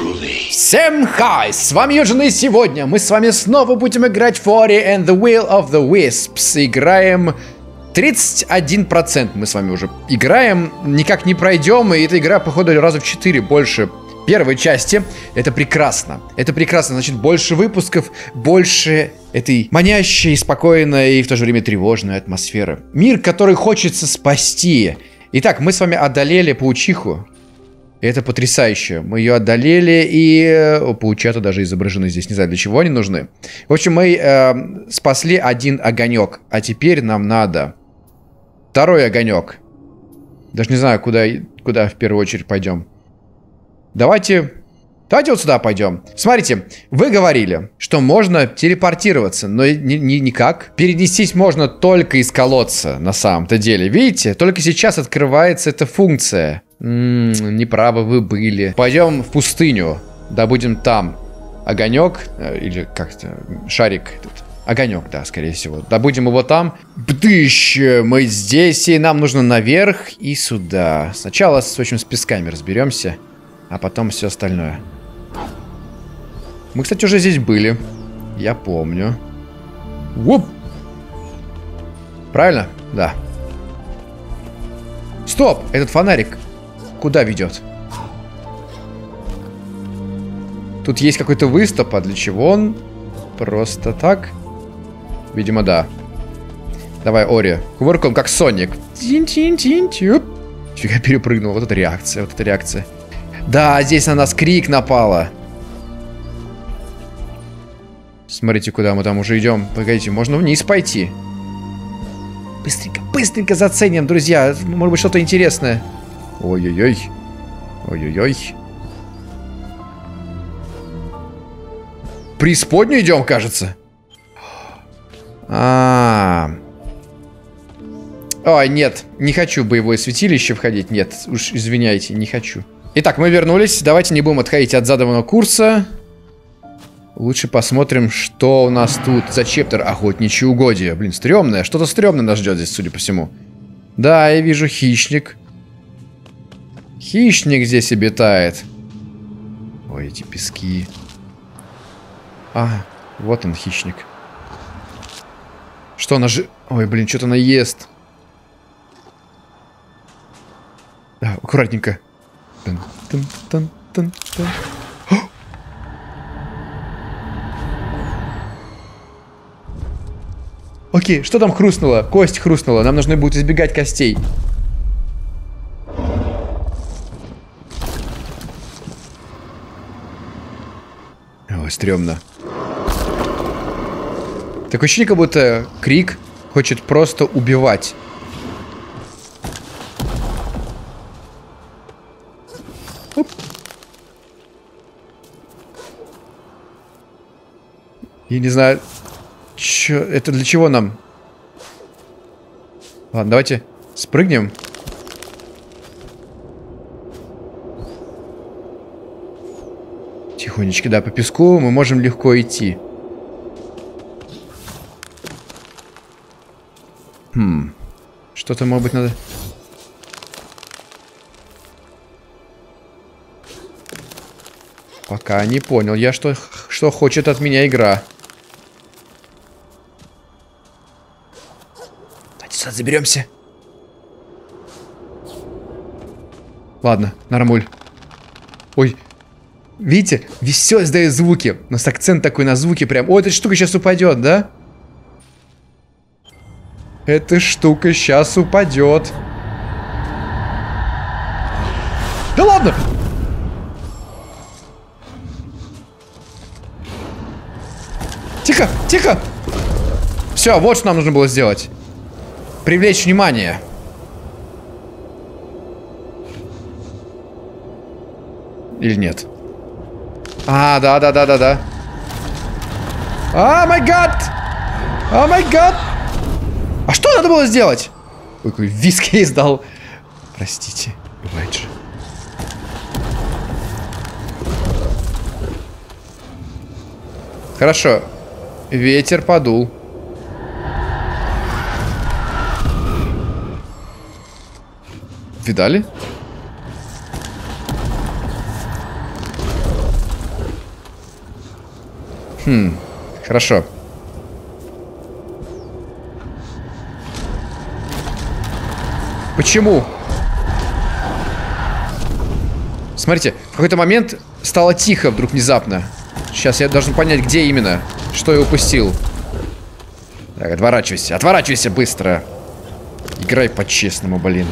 Всем хай! С вами Юджин, и сегодня мы с вами снова будем играть в Ori and the Will of the Wisps. Играем 31%. Мы с вами уже играем, никак не пройдем, и эта игра, походу, раза в 4 больше первой части. Это прекрасно. Это прекрасно. Значит, больше выпусков, больше этой манящей, спокойной и в то же время тревожной атмосферы. Мир, который хочется спасти. Итак, мы с вами одолели паучиху. Это потрясающе. Мы ее одолели, и паучата даже изображены здесь. Не знаю, для чего они нужны. В общем, мы спасли один огонек. А теперь нам надо второй огонек. Даже не знаю, куда в первую очередь пойдем. Давайте вот сюда пойдем. Смотрите, вы говорили, что можно телепортироваться, но никак. Перенестись можно только из колодца, на самом-то деле. Видите? Только сейчас открывается эта функция. Неправы вы были. Пойдем в пустыню. Добудем там огонек. Или как-то шарик. Огонек, да, скорее всего. Добудем его там. Бдыщ! Мы здесь, и нам нужно наверх и сюда. Сначала, в общем, с песками разберемся. А потом все остальное. Мы, кстати, уже здесь были. Я помню. Уп! Правильно? Да. Стоп! Этот фонарик куда ведет? Тут есть какой-то выступ, а для чего он? Просто так? Видимо, да. Давай, Ори. Кувырком, как Соник. Тин-тин-тин-тюп. Фига, перепрыгнул. Вот это реакция, вот эта реакция. Да, здесь на нас крик напала. Смотрите, куда мы там уже идем. Погодите, можно вниз пойти. Быстренько, быстренько заценим, друзья. Может быть, что-то интересное. Ой-ой-ой. Ой-ой-ой. Преисподнюю идем, кажется. Ой, нет. Не хочу в боевое святилище входить. Нет, уж извиняйте, не хочу. Итак, мы вернулись. Давайте не будем отходить от заданного курса. Лучше посмотрим, что у нас тут за чептер. Охотничьи угодья. Блин, стрёмное. Что-то стрёмное нас ждет здесь, судя по всему. Да, я вижу хищник. Хищник здесь обитает. Ой, эти пески. А, вот он, хищник. Что она же... Ой, блин, что-то она ест. Да, аккуратненько. Тан-тан-тан-тан-тан. Окей, что там хрустнуло? Кость хрустнула. Нам нужно будет избегать костей. Ой, стрёмно. Такое ощущение, как будто крик хочет просто убивать. Оп. Я не знаю... Чё? Это для чего нам? Ладно, давайте спрыгнем. Тихонечко, да, по песку мы можем легко идти. Что-то, может быть, надо... Пока не понял я, что хочет от меня игра. Сюда заберемся. Ладно, нормуль. Ой, видите, все издает звуки. У нас акцент такой на звуки прям. Ой, эта штука сейчас упадет, да? Эта штука сейчас упадет. Да ладно! Тихо, тихо! Все, вот что нам нужно было сделать. Привлечь внимание. Или нет? А, да. О май гад! О май гад! А что надо было сделать? Ой, какой виск я издал. Простите, бывает же. Хорошо. Ветер подул. Видали? Хорошо. Почему? Смотрите, в какой-то момент стало тихо вдруг внезапно. Сейчас я должен понять, где именно. Что я упустил. Так, отворачивайся. Отворачивайся быстро. Играй по-честному, блин.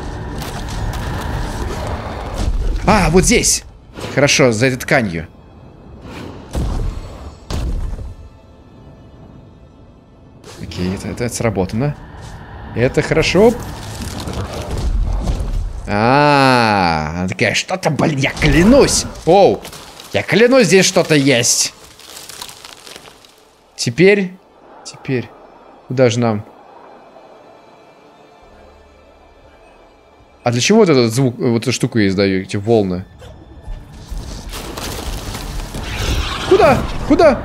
А, вот здесь. Хорошо, за этой тканью. Окей, это сработано. Это хорошо. Она такая, что-то, блин, я клянусь. Оу, я клянусь, здесь что-то есть. Теперь, куда же нам? А для чего вот этот звук, вот эту штуку я издаю, эти волны? Куда? Куда?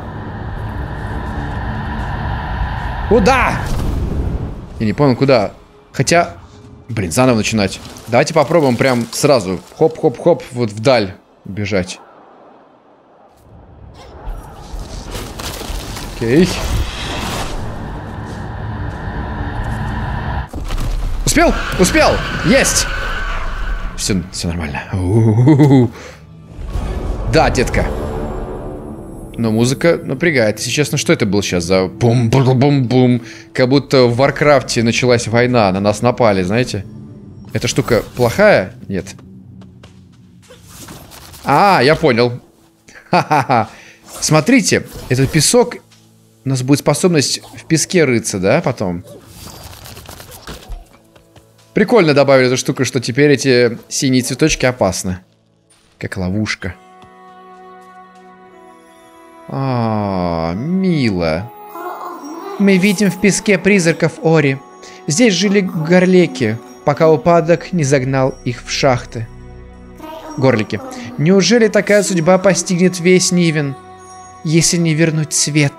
Куда? Я не понял, куда. Хотя, блин, заново начинать. Давайте попробуем прям сразу. Хоп-хоп-хоп, вот вдаль бежать. Окей. Успел? Успел! Есть! Все нормально. Да, детка. Но музыка напрягает. Если честно, что это было сейчас за бум-бум-бум-бум? Как будто в Варкрафте началась война, на нас напали, знаете? Эта штука плохая? Нет. А, я понял. Ха-ха-ха. Смотрите, этот песок... У нас будет способность в песке рыться, да, потом? Прикольно добавили эту штуку, что теперь эти синие цветочки опасны. Как ловушка. Мило. Мы видим в песке призраков Ори. Здесь жили горлеки, пока упадок не загнал их в шахты. Горлики. Неужели такая судьба постигнет весь Нивен, если не вернуть свет?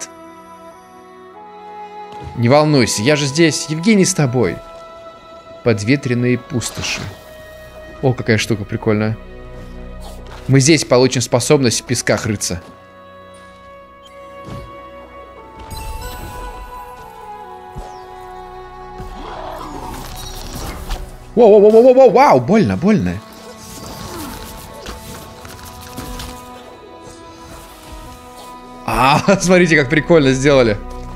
Не волнуйся, я же здесь, Евгений с тобой. Подветренные пустоши. О, какая штука прикольная. Мы здесь получим способность в песках рыться. Воу-воу-воу-воу-воу, вау, больно, больно. Смотрите, как прикольно сделали.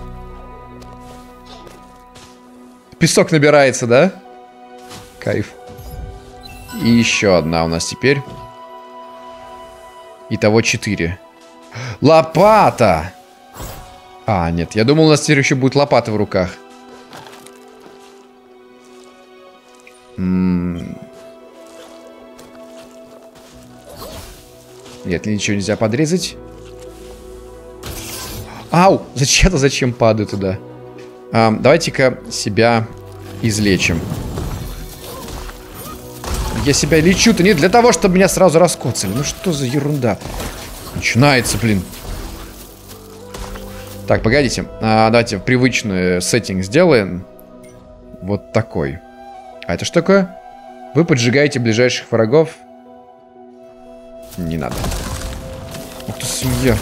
Песок набирается, да? Кайф. И еще одна у нас теперь. Итого 4. Лопата! Нет, я думал, у нас теперь еще будет лопата в руках. Нет, ничего нельзя подрезать. Ау! Зачем падаю туда? Давайте-ка себя излечим. Я себя лечу-то не для того, чтобы меня сразу раскоцали. Ну что за ерунда? Начинается, блин. Так, погодите. Давайте привычный сеттинг сделаем. Вот такой. А это что такое? Вы поджигаете ближайших врагов. Не надо. Ух ты, свинья.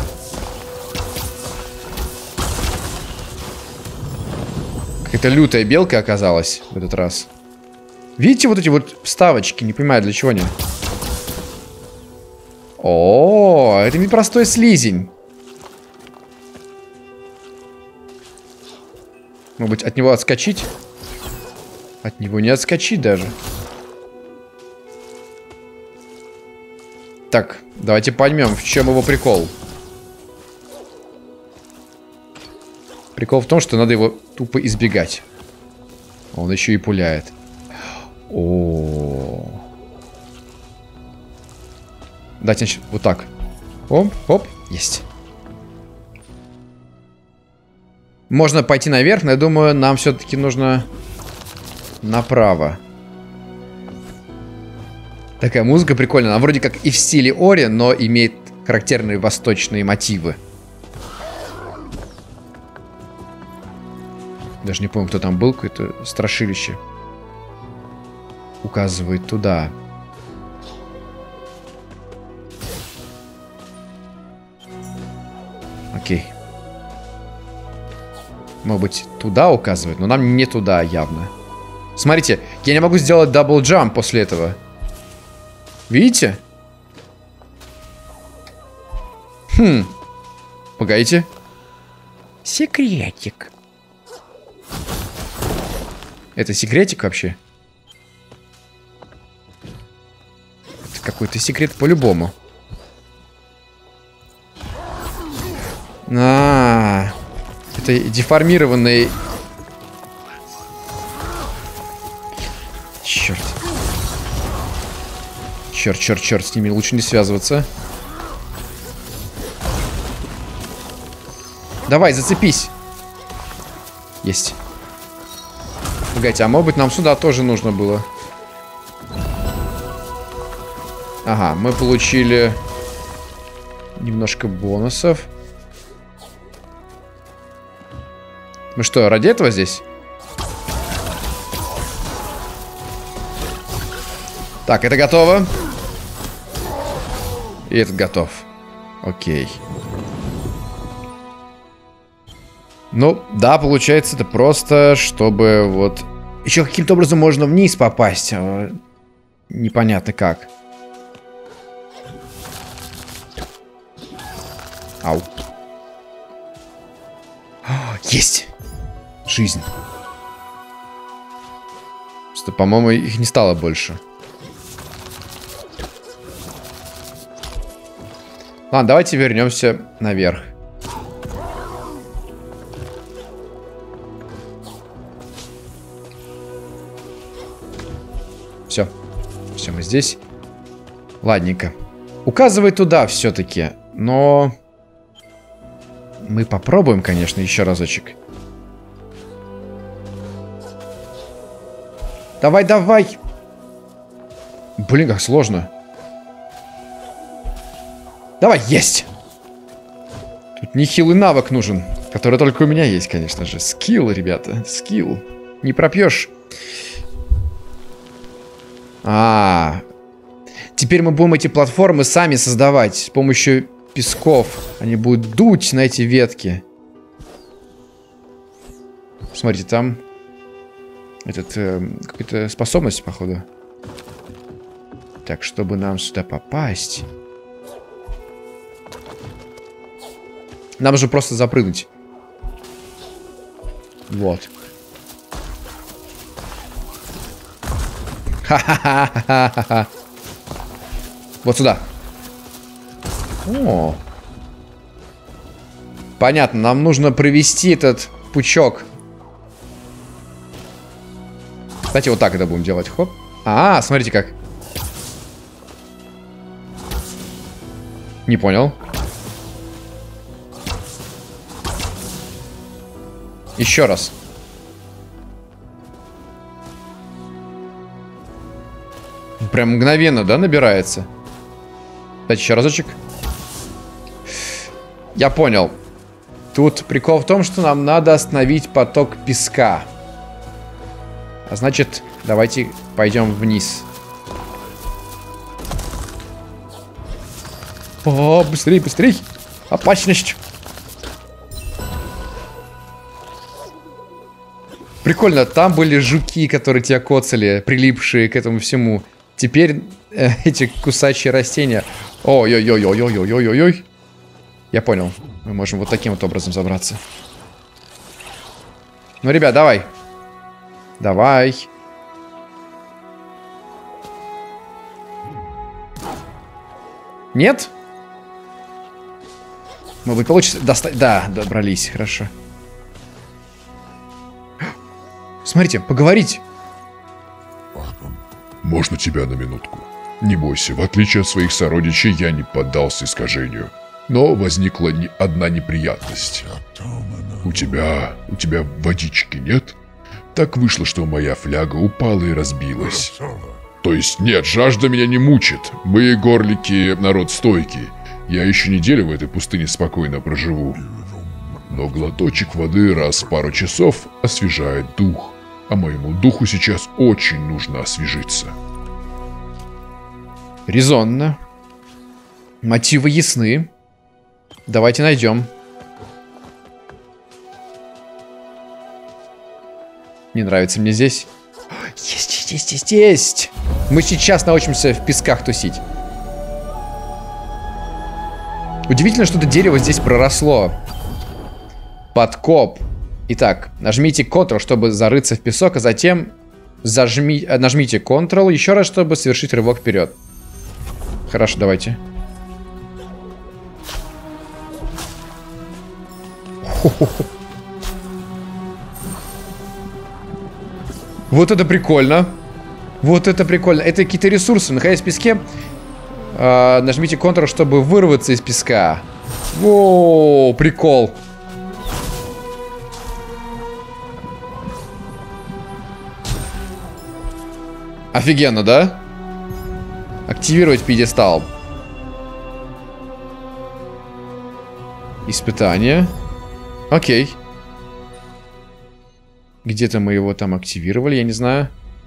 Какая-то лютая белка оказалась в этот раз. Видите вот эти вот вставочки? Не понимаю, для чего они. О, это не простой слизень. Может быть, от него отскочить? От него не отскочить даже. Так, давайте поймем, в чем его прикол. Прикол в том, что надо его тупо избегать. Он еще и пуляет. Давайте, значит, вот так. Оп, оп, есть. Можно пойти наверх, но я думаю, нам все-таки нужно направо. Такая музыка прикольная. Она вроде как и в стиле Ори, но имеет характерные восточные мотивы. Даже не помню, кто там был. Какое-то страшилище. Указывает туда. Окей. Может быть, туда указывает, но нам не туда явно. Смотрите, я не могу сделать дабл-джамп после этого. Видите? Хм. Погодите. Секретик. Это секретик вообще? Это какой-то секрет по-любому. Это деформированный... Черт. Черт, с ними лучше не связываться. Давай, зацепись. Есть. Погодите, а может быть нам сюда тоже нужно было? Ага, мы получили немножко бонусов. Мы что, ради этого здесь? Так, это готово. И этот готов. Окей. Ну, да, получается, это просто, чтобы вот... Еще каким-то образом можно вниз попасть. Непонятно как. Ау. Есть! Жизнь. Просто, по-моему, их не стало больше. Ладно, давайте вернемся наверх. Все. Все, мы здесь. Ладненько. Указывай туда все-таки. Но... Мы попробуем, конечно, еще разочек. Давай, давай. Блин, как сложно. Давай, есть. Тут нехилый навык нужен. Который только у меня есть, конечно же. Скилл, ребята. Скилл. Не пропьешь. Теперь мы будем эти платформы сами создавать. С помощью песков. Они будут дуть на эти ветки. Смотрите, там... какая-то способность, походу. Так, чтобы нам сюда попасть... Нам же просто запрыгнуть. Вот. Ха-ха-ха-ха-ха. Вот сюда. О. Понятно, нам нужно провести этот пучок. Кстати, вот так это будем делать. Хоп. Смотрите как. Не понял. Еще раз. Прям мгновенно, да, набирается? Давайте еще разочек. Я понял. Тут прикол в том, что нам надо остановить поток песка. А значит, давайте пойдем вниз. О, быстрей, быстрей. Опасность. Прикольно, там были жуки, которые тебя коцали, прилипшие к этому всему. Теперь эти кусачие растения. Ой-ой-ой-ой-ой-ой-ой-ой. Я понял. Мы можем вот таким вот образом забраться. Ну, ребят, давай. Давай. Нет? Может быть, получится достать? Да, добрались, хорошо. Смотрите, поговорить. Можно тебя на минутку? Не бойся, в отличие от своих сородичей, я не поддался искажению. Но возникла одна неприятность. У тебя водички нет? Так вышло, что моя фляга упала и разбилась. То есть нет, жажда меня не мучит. Мы, горлики, народ стойкий. Я еще неделю в этой пустыне спокойно проживу. Но глоточек воды раз в пару часов освежает дух. А моему духу сейчас очень нужно освежиться. Резонно. Мотивы ясны. Давайте найдем. Не нравится мне здесь. Есть. Мы сейчас научимся в песках тусить. Удивительно, что это дерево здесь проросло. Подкоп. Итак, нажмите Ctrl, чтобы зарыться в песок, а затем нажмите Ctrl еще раз, чтобы совершить рывок вперед. Хорошо, давайте. Вот это прикольно. Вот это прикольно. Это какие-то ресурсы. Находясь в песке, нажмите Ctrl, чтобы вырваться из песка. Воу, прикол. Офигенно, да? Активировать пьедестал. Испытание. Окей. Где-то мы его там активировали, я не знаю.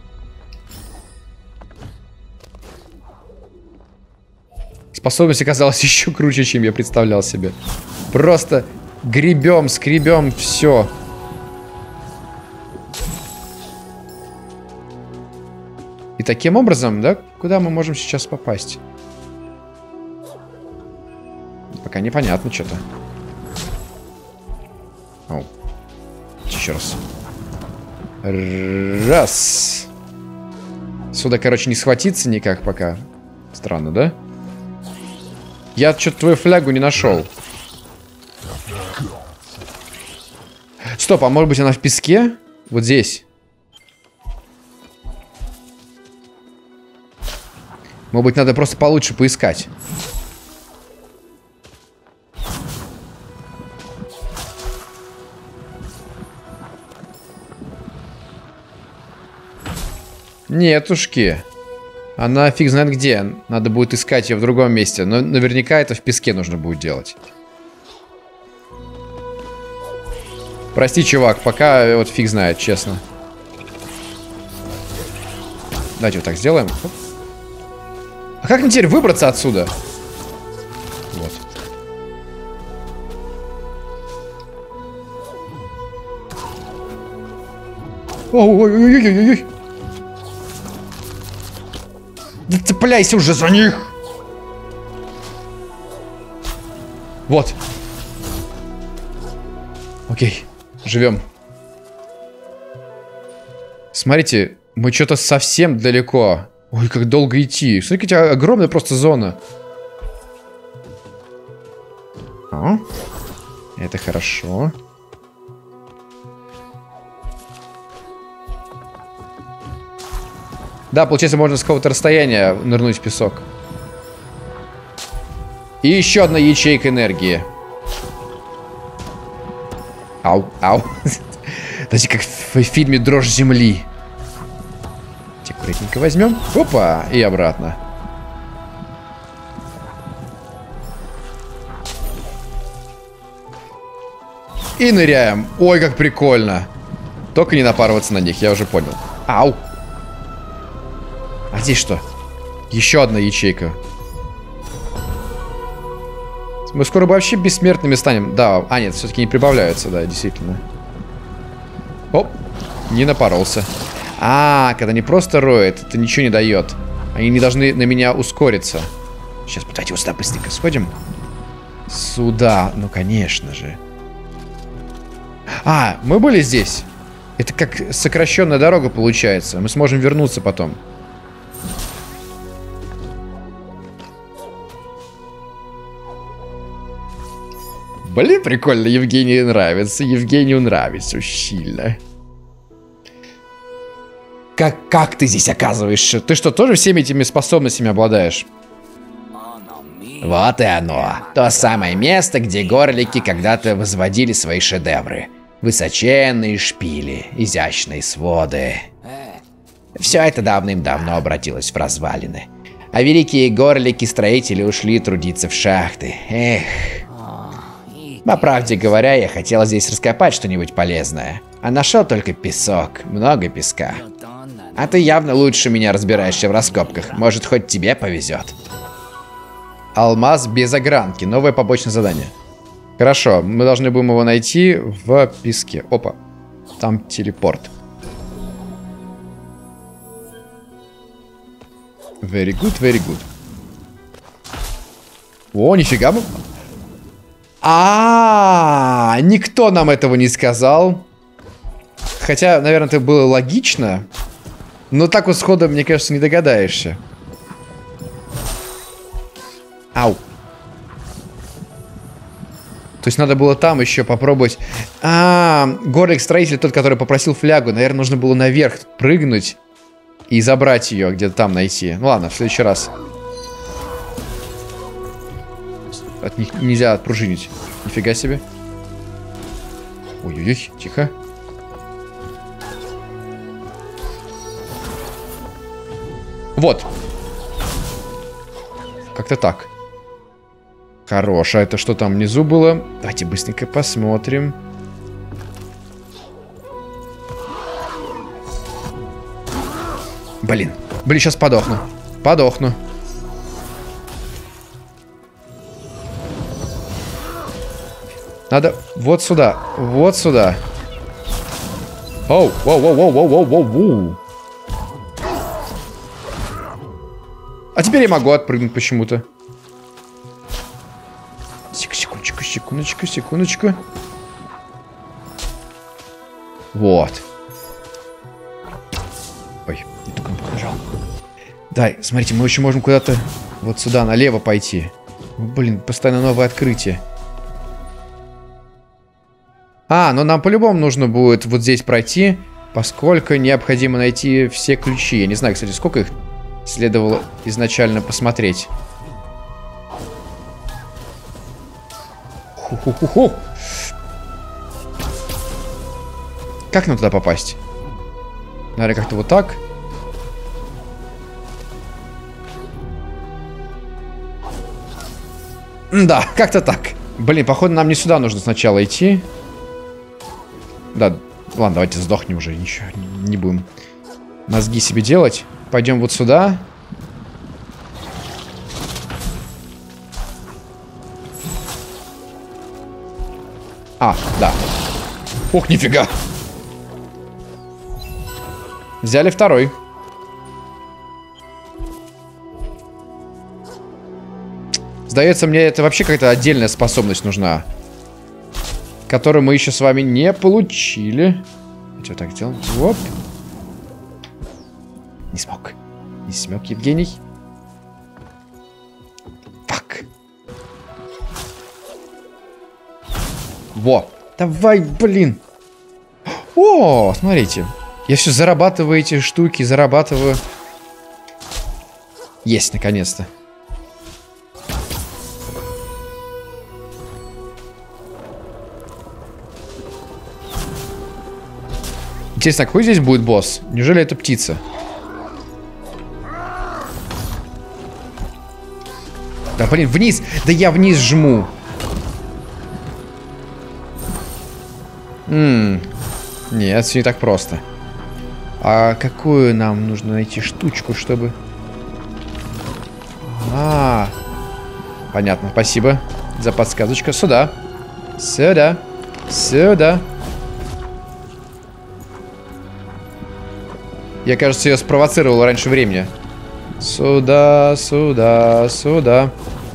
Способность оказалась еще круче, чем я представлял себе. Просто гребем, скребем, все. И таким образом, да, куда мы можем сейчас попасть? Пока непонятно что-то. Оу. Еще раз. Раз. Сюда, короче, не схватиться никак пока. Странно, да? Я что-то твою флягу не нашел. Стоп, а может быть она в песке? Вот здесь. Может быть, надо просто получше поискать. Нетушки. Она фиг знает где. Надо будет искать ее в другом месте. Но наверняка это в песке нужно будет делать. Прости, чувак, пока вот фиг знает, честно. Давайте вот так сделаем. Оп. А как мне теперь выбраться отсюда? Вот. Ой-ой-ой-ой-ой-ой. Да цепляйся уже за них. Вот. Окей. Живем. Смотрите, мы что-то совсем далеко. Ой, как долго идти. Смотрите, какая огромная просто зона. О, это хорошо. Да, получается, можно с какого-то расстояния нырнуть в песок. И еще одна ячейка энергии. Ау, ау. Знаете, как в фильме «Дрожь земли». Аккуратненько возьмем. Опа, и обратно. И ныряем. Ой, как прикольно. Только не напарываться на них, я уже понял. Ау. А здесь что? Еще одна ячейка. Мы скоро вообще бессмертными станем. Да, а нет, все-таки не прибавляются, да, действительно. Оп, не напоролся. А, когда не просто роет, это ничего не дает. Они не должны на меня ускориться. Сейчас, давайте вот сюда быстренько сходим. Сюда, ну конечно же. А, мы были здесь. Это как сокращенная дорога получается. Мы сможем вернуться потом. Блин, прикольно, Евгению нравится. Евгению нравится сильно. Как ты здесь оказываешься? Ты что, тоже всеми этими способностями обладаешь? Вот и оно. То самое место, где горлики когда-то возводили свои шедевры. Высоченные шпили, изящные своды. Все это давным-давно обратилось в развалины. А великие горлики-строители ушли трудиться в шахты. Эх. По правде говоря, я хотел здесь раскопать что-нибудь полезное. А нашел только песок, много песка. А ты явно лучше меня разбираешься в раскопках. Может, хоть тебе повезет. Алмаз без огранки. Новое побочное задание. Хорошо, мы должны будем его найти в песке. Опа, там телепорт. Very good, very good. О, нифига. Никто нам этого не сказал. Хотя, наверное, это было логично. Но так вот сходу, мне кажется, не догадаешься. Ау. То есть надо было там еще попробовать. Горлик-строитель, тот, который попросил флягу. Наверное, нужно было наверх прыгнуть и забрать ее, где-то там найти. Ну ладно, в следующий раз. От них нельзя отпружинить. Нифига себе. Ой-ой-ой, тихо. Вот. Как-то так. Хорош. А это что там внизу было? Давайте быстренько посмотрим. Блин, сейчас подохну. Подохну. Надо вот сюда. Вот сюда. Оу, воу, воу, воу, воу, воу, воу, воу. А теперь я могу отпрыгнуть почему-то. Секундочку, секундочку, секундочку. Вот. Ой, не ту кнопку нажал. Дай, смотрите, мы еще можем куда-то вот сюда, налево пойти. Блин, постоянно новое открытие. Но нам по-любому нужно будет вот здесь пройти, поскольку необходимо найти все ключи. Я не знаю, кстати, сколько их следовало изначально посмотреть. Ху-ху-ху-ху. Как нам туда попасть? Наверное, как-то вот так. Да, как-то так. Блин, походу нам не сюда нужно сначала идти. Да, ладно, давайте сдохнем уже. Ничего, не будем мозги себе делать. Пойдем вот сюда. Да. Ух, нифига. Взяли второй. Сдается мне, это вообще какая-то отдельная способность нужна, которую мы еще с вами не получили. Что так делаем? Оп. Не смог. Не смог, Евгений. Фак. Во. Давай, блин. О, смотрите. Я все зарабатываю эти штуки, зарабатываю. Есть, наконец-то. Интересно, какой здесь будет босс? Неужели это птица? Да блин, вниз! Да я вниз жму. Нет, все не так просто. А какую нам нужно найти штучку, чтобы... Понятно, спасибо за подсказочку. Сюда. Сюда. Сюда. Я, кажется, ее спровоцировал раньше времени. Сюда, сюда, сюда.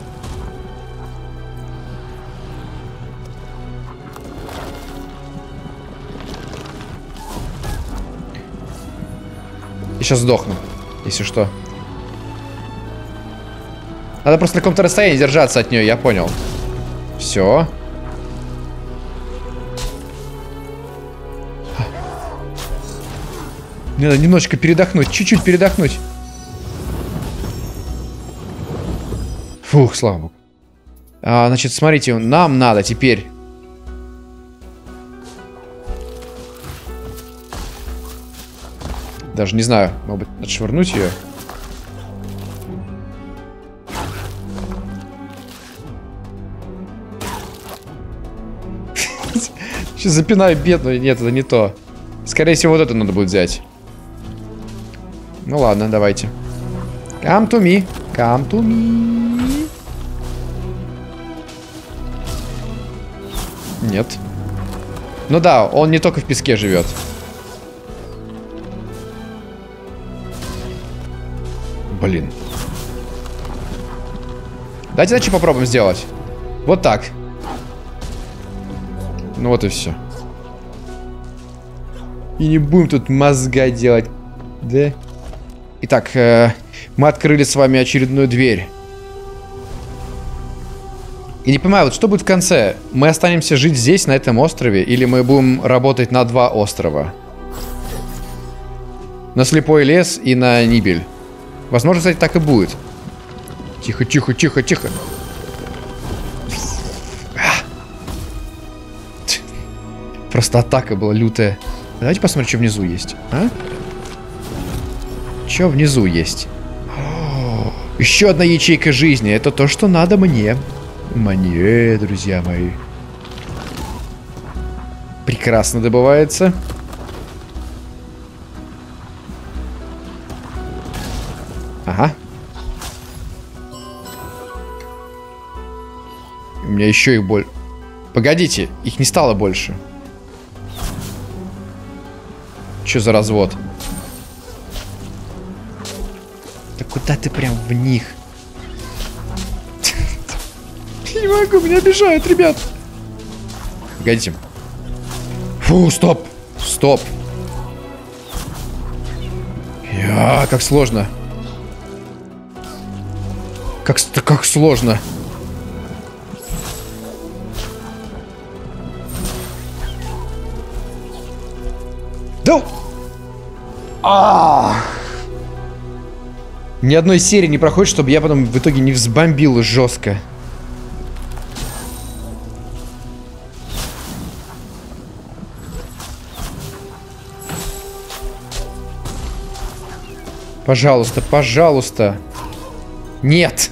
Я сейчас сдохну, если что. Надо просто на каком-то расстоянии держаться от нее, я понял. Все. Мне надо немножечко передохнуть, чуть-чуть передохнуть. Фух, слава богу. Значит, смотрите, нам надо теперь... Даже не знаю, может быть, отшвырнуть ее. Сейчас запинаю бедную. Нет, это не то. Скорее всего, вот это надо будет взять. Ну ладно, давайте. Come to me. Come to me. Нет. Ну да, он не только в песке живет. Блин. Давайте иначе попробуем сделать. Вот так. Ну вот и все. И не будем тут мозга делать. Да? Итак, мы открыли с вами очередную дверь. И не понимаю, вот что будет в конце? Мы останемся жить здесь, на этом острове, или мы будем работать на 2 острова? На Слепой лес и на Нибель. Возможно, кстати, так и будет. Тихо, тихо, тихо, тихо. Просто атака была лютая. Давайте посмотрим, что внизу есть. А? Что внизу есть? О, еще одна ячейка жизни. Это то, что надо мне. Мне, друзья мои. Прекрасно добывается. Ага. У меня еще их больше. Погодите, их не стало больше. Что за развод? Да куда ты прям в них? Не могу, меня обижают, ребят. Погодите. Фу, стоп. Стоп. Как сложно. Как сложно. Да! Ни одной серии не проходит, чтобы я потом в итоге не взбомбил жестко. Пожалуйста, пожалуйста. Нет.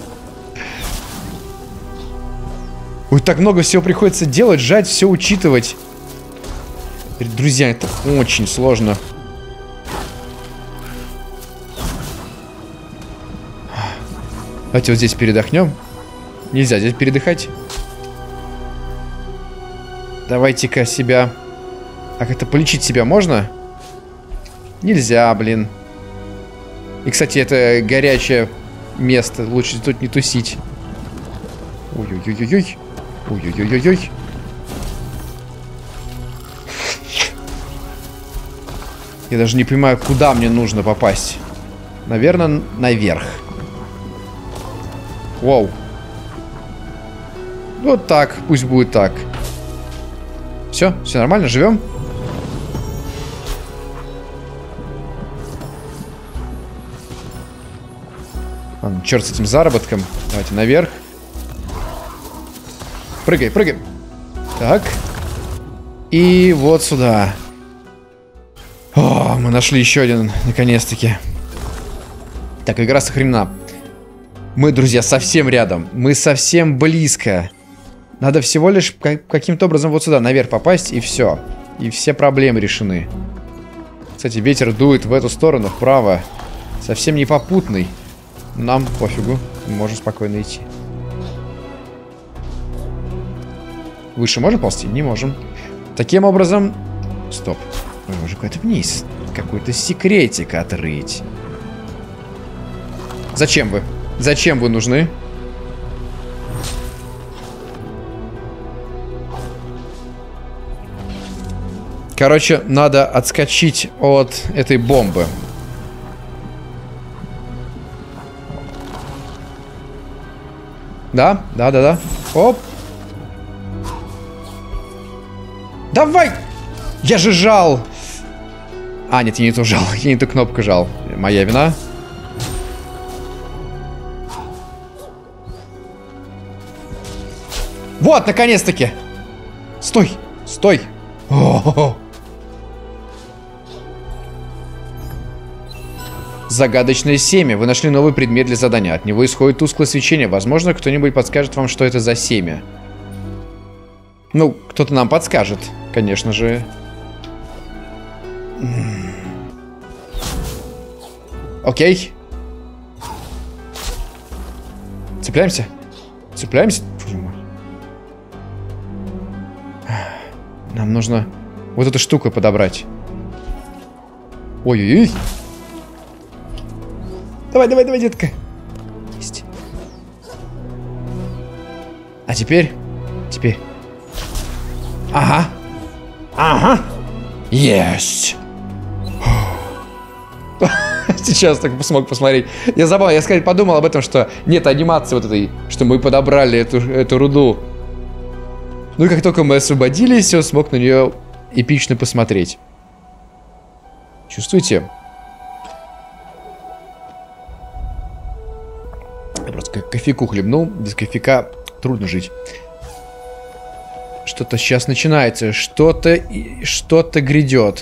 Ой, так много всего приходится делать, жать, все учитывать. Друзья, это очень сложно. Давайте вот здесь передохнем. Нельзя здесь передыхать. Давайте-ка себя... А как-то полечить себя можно? Нельзя, блин. И, кстати, это горячее место. Лучше тут не тусить. Ой-ой-ой-ой-ой. Ой-ой-ой-ой-ой. Я даже не понимаю, куда мне нужно попасть. Наверное, наверх. Воу. Вот так. Пусть будет так. Все? Все нормально? Живем? Ладно, черт с этим заработком. Давайте наверх. Прыгай, прыгай. Так. И вот сюда. О, мы нашли еще один, наконец-таки. Так, игра сохранена. Мы, друзья, совсем рядом. Мы совсем близко. Надо всего лишь каким-то образом вот сюда, наверх попасть, и все. И все проблемы решены. Кстати, ветер дует в эту сторону, вправо. Совсем не попутный. Нам пофигу. Мы можем спокойно идти. Выше можем ползти? Не можем. Таким образом... Стоп. Мы можем куда-то вниз. Какой-то секретик отрыть. Зачем вы? Зачем вы нужны? Короче, надо отскочить от этой бомбы. Да, да, да, да. Оп. Давай! Я же жал! А, нет, я не ту жал. Я не ту кнопку жал. Моя вина. Вот, наконец-таки! Стой! Стой! О-о-о. Загадочное семя. Вы нашли новый предмет для задания. От него исходит тусклое свечение. Возможно, кто-нибудь подскажет вам, что это за семя. Ну, кто-то нам подскажет, конечно же. Окей. Цепляемся? Цепляемся? Нам нужно вот эту штуку подобрать. Ой-ой-ой. Давай, давай, давай, детка. Есть. А теперь... Теперь... Ага. Ага. Есть. Сейчас так смог посмотреть. Я забыл, я сказать, подумал об этом, что нет анимации вот этой, что мы подобрали эту руду. Ну и как только мы освободились, он смог на нее эпично посмотреть. Чувствуете? Я просто кофейку хлебнул. Без кофейка трудно жить. Что-то сейчас начинается. Что-то грядет.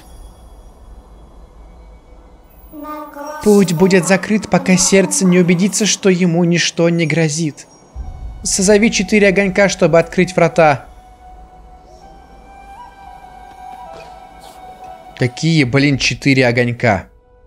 Путь будет закрыт, пока сердце не убедится, что ему ничто не грозит. Созови 4 огонька, чтобы открыть врата. Какие, блин, 4 огонька?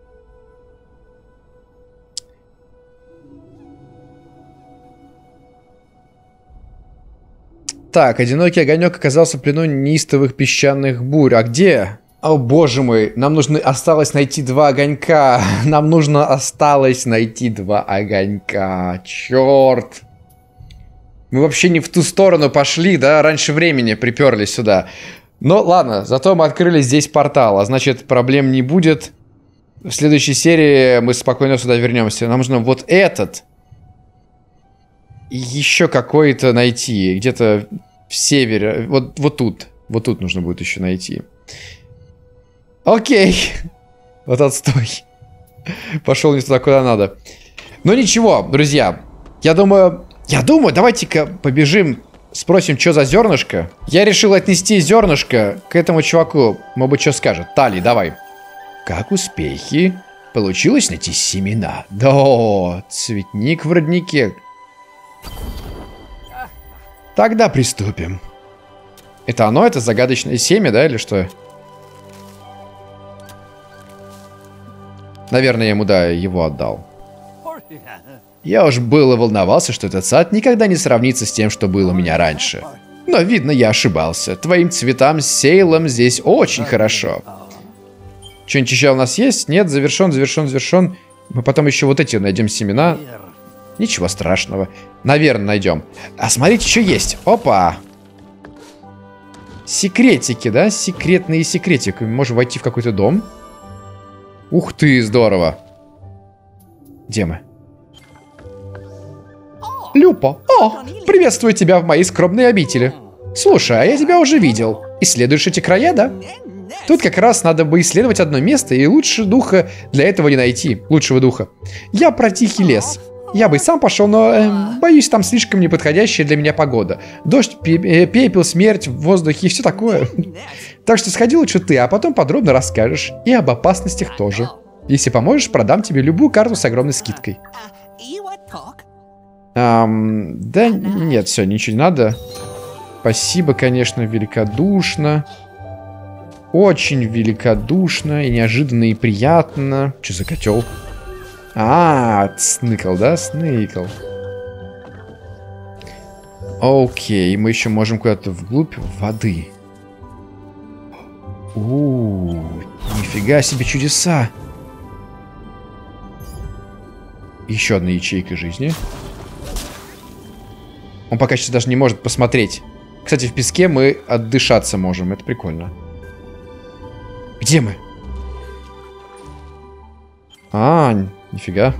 Так, одинокий огонек оказался в плену неистовых песчаных бурь. А где? О, боже мой, нам нужно осталось найти 2 огонька. Нам нужно осталось найти 2 огонька. Черт. Мы вообще не в ту сторону пошли, да? Раньше времени приперлись сюда. Но ладно, зато мы открыли здесь портал. А значит, проблем не будет. В следующей серии мы спокойно сюда вернемся. Нам нужно вот этот. И еще какой-то найти. Где-то в севере. Вот тут. Вот тут нужно будет еще найти. Окей. Вот отстой. Пошел не туда, куда надо. Но ничего, друзья. Я думаю, давайте-ка побежим, спросим, что за зернышко. Я решил отнести зернышко к этому чуваку. Может быть, что скажет. Тали, давай. Как успехи? Получилось найти семена? Да, цветник в роднике. Тогда приступим. Это оно? Это загадочное семя, да, или что? Наверное, я ему, да, его отдал. Я уж было волновался, что этот сад никогда не сравнится с тем, что было у меня раньше. Но, видно, я ошибался. Твоим цветам с Сейлом здесь очень хорошо. Что-нибудь еще у нас есть? Нет, завершен. Мы потом еще вот эти найдем семена. Ничего страшного. Наверное, найдем. А смотрите, что есть. Опа! Секретики, да? Секретные секретики. Мы можем войти в какой-то дом. Ух ты, здорово. Где мы? Люпо. О, приветствую тебя в моей скромной обители. Слушай, а я тебя уже видел. Исследуешь эти края, да? Тут как раз надо бы исследовать одно место, и лучше духа для этого не найти. Лучшего духа. Я про тихий лес. Я бы и сам пошел, но боюсь, там слишком неподходящая для меня погода. Дождь, пепел, смерть в воздухе и все такое. Так что сходи лучше ты, а потом подробно расскажешь. И об опасностях тоже. Если поможешь, продам тебе любую карту с огромной скидкой. Да нет, все, ничего не надо. Спасибо, конечно, великодушно. Очень великодушно и неожиданно и приятно. Что за котел? Сныкал, да? Сныкал. Окей, мы еще можем куда-то вглубь воды. Нифига себе чудеса. Еще одна ячейка жизни. Он пока сейчас даже не может посмотреть. Кстати, в песке мы отдышаться можем. Это прикольно. Где мы? Нифига.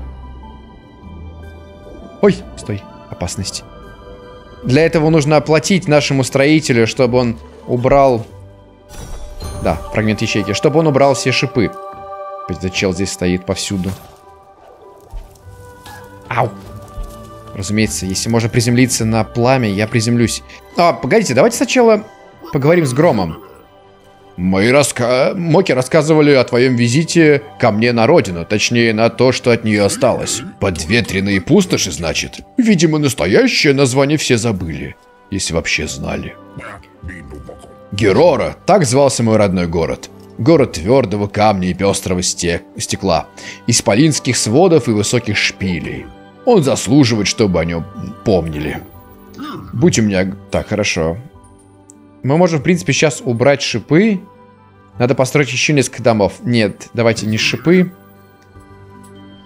Ой, стой. Опасность. Для этого нужно оплатить нашему строителю, чтобы он убрал... Да, фрагмент ячейки. Чтобы он убрал все шипы. Этот чел здесь стоит повсюду. Ау. Разумеется, если можно приземлиться на пламя, я приземлюсь. Погодите, давайте сначала поговорим с Громом. Моки рассказывали о твоем визите ко мне на родину, точнее на то, что от нее осталось. Подветренные пустоши, значит? Видимо, настоящее название все забыли, если вообще знали. Герора, так звался мой родной город. Город твердого камня и пестрого стекла, исполинских сводов и высоких шпилей. Он заслуживает, чтобы о нем помнили. Будь у меня... Так, хорошо. Мы можем, в принципе, сейчас убрать шипы. Надо построить еще несколько домов. Нет, давайте не шипы.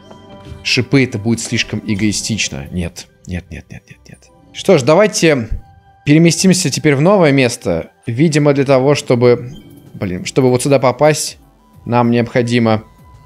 Шипы это будет слишком эгоистично. Нет. Что ж, давайте переместимся теперь в новое место. Видимо, для того, чтобы... Блин, чтобы вот сюда попасть, нам необходимо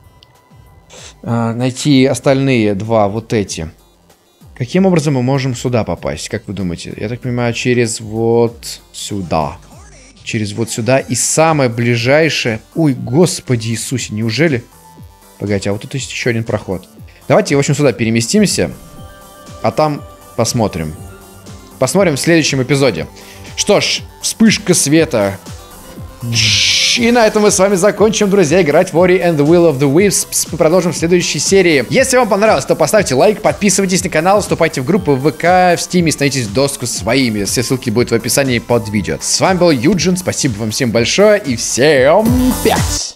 найти остальные два, вот эти. Каким образом мы можем сюда попасть, как вы думаете? Я так понимаю, через вот сюда. Через вот сюда. И самое ближайшее... Ой, Господи Иисусе, неужели... Погодите, а вот тут есть еще один проход. Давайте, в общем, сюда переместимся. А там посмотрим. Посмотрим в следующем эпизоде. Что ж, вспышка света. И на этом мы с вами закончим, друзья, играть в Ori and the Will of the Wisps. Мы продолжим в следующей серии. Если вам понравилось, то поставьте лайк, подписывайтесь на канал, вступайте в группу в ВК, в Steam, становитесь в доску своими. Все ссылки будут в описании под видео. С вами был Юджин, спасибо вам всем большое и всем 5!